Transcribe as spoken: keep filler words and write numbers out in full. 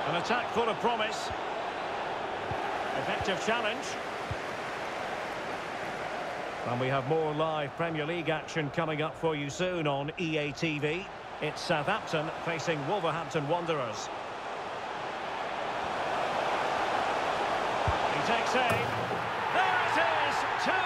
An attack full of promise. Effective challenge. And we have more live Premier League action coming up for you soon on E A T V. It's Southampton facing Wolverhampton Wanderers. He takes aim. There it is! two